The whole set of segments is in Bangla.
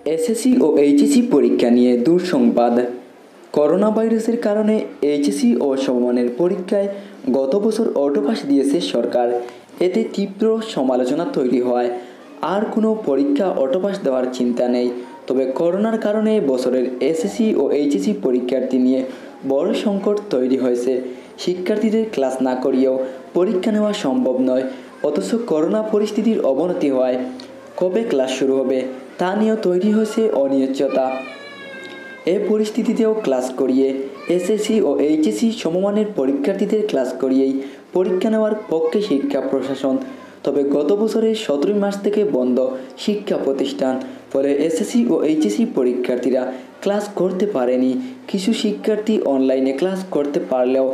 এসএসসি ও এইচএসসি পরীক্ষা নিয়ে দুঃসংবাদ। করোনা ভাইরাসের কারণে এইচএসসি ও সমমানের পরীক্ষায় গত বছর অটোপাস দিয়েছে সরকার। এতে তীব্র সমালোচনা তৈরি হয়। আর কোনো পরীক্ষা অটোপাস দেওয়ার চিন্তা নেই। তবে করোনার কারণে বছরের এসএসসি ও এইচএসসি পরীক্ষার্থী নিয়ে বড় সংকট তৈরি হয়েছে। শিক্ষার্থীদের ক্লাস না করিয়েও পরীক্ষা নেওয়া সম্ভব নয়। অথচ করোনা পরিস্থিতির অবনতি হওয়ায় কবে ক্লাস শুরু হবে তা নিয়েও তৈরি হয়েছে অনিশ্চয়তা। এই পরিস্থিতিতেও ক্লাস করিয়ে এসএসসি ও এইচএসসি সমমানের পরীক্ষার্থীদের ক্লাস করিয়েই পরীক্ষা নেওয়ার পক্ষে শিক্ষা প্রশাসন। তবে গত বছরের 17 মার্চ থেকে বন্ধ শিক্ষা প্রতিষ্ঠান, ফলে এসএসসি ও এইচএসসি পরীক্ষার্থীরা ক্লাস করতে পারেনি। কিছু শিক্ষার্থী অনলাইনে ক্লাস করতে পারলেও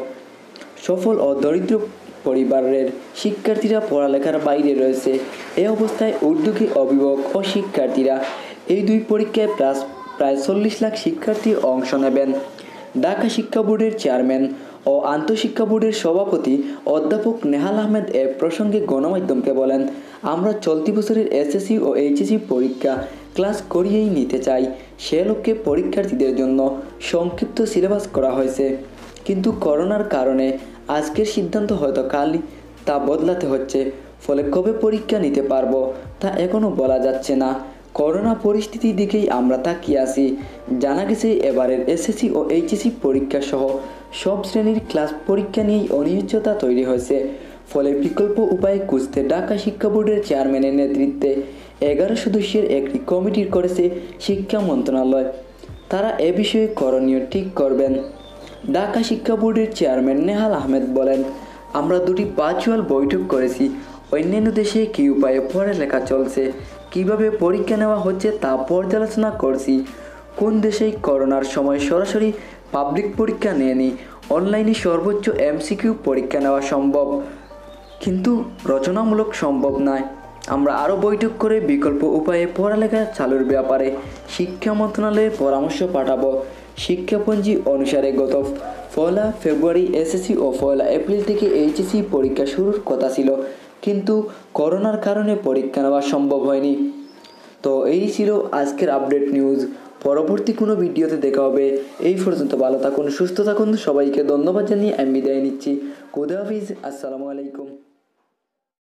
সফল ও দরিদ্র পরিবারের শিক্ষার্থীরা পড়ালেখার বাইরে রয়েছে। এই অবস্থায় উদ্যোগী অভিভাবক ও শিক্ষার্থীরা এই দুই পরীক্ষায় প্রায় 40 লাখ শিক্ষার্থী অংশ নেবেন। ঢাকা শিক্ষা বোর্ডের চেয়ারম্যান ও আন্তঃশিক্ষা বোর্ডের সভাপতি অধ্যাপক নেহাল আহমেদ এ প্রসঙ্গে গণমাধ্যমকে বলেন, আমরা চলতি বছরের এসএসসি ও এইচএসসি পরীক্ষা ক্লাস করিয়েই নিতে চাই। সে লক্ষ্যে পরীক্ষার্থীদের জন্য সংক্ষিপ্ত সিলেবাস করা হয়েছে। কিন্তু করোনার কারণে আজকের সিদ্ধান্ত হয়তো কালই তা বদলাতে হচ্ছে। ফলে কবে পরীক্ষা নিতে পারবো তা এখনও বলা যাচ্ছে না। করোনা পরিস্থিতির দিকেই আমরা তাকিয়ে আছি। জানা গেছে এবারের এসএসসি ও এইচএসসি পরীক্ষা সহ সব শ্রেণীর ক্লাস পরীক্ষা নিয়েই অনিশ্চয়তা তৈরি হয়েছে। ফলে বিকল্প উপায় খুঁজতে ঢাকা শিক্ষা বোর্ডের চেয়ারম্যানের নেতৃত্বে 11 সদস্যের একটি কমিটি করেছে শিক্ষা মন্ত্রণালয়। তারা এ বিষয়ে করণীয় ঠিক করবেন। ঢাকা শিক্ষা বোর্ডের চেয়ারম্যান নেহাল আহমেদ বলেন, আমরা দুটি ভার্চুয়াল বৈঠক করেছি। অন্যান্য দেশে কী উপায়ে পড়ালেখা চলছে, কিভাবে পরীক্ষা নেওয়া হচ্ছে তা পর্যালোচনা করছি। কোন দেশেই করোনার সময় সরাসরি পাবলিক পরীক্ষা নেয়নি। অনলাইনে সর্বোচ্চ এমসিকিউ পরীক্ষা নেওয়া সম্ভব, কিন্তু রচনামূলক সম্ভব নয়। আমরা আরও বৈঠক করে বিকল্প উপায়ে পড়ালেখা চালুর ব্যাপারে শিক্ষা মন্ত্রণালয়ের পরামর্শ পাঠাবো। শিক্ষাপঞ্জি অনুসারে গত 1 ফেব্রুয়ারি এসএসসি ও 1 এপ্রিল থেকে এইচএসসি পরীক্ষা শুরুর কথা ছিল, কিন্তু করোনার কারণে পরীক্ষা নেওয়া সম্ভব হয়নি। তো এই ছিল আজকের আপডেট নিউজ। পরবর্তী কোনো ভিডিওতে দেখা হবে। এই পর্যন্ত ভালো থাকুন, সুস্থ থাকুন। সবাইকে ধন্যবাদ জানিয়ে আমি বিদায় নিচ্ছি। খুদা হাফিজ। আসসালামু আলাইকুম।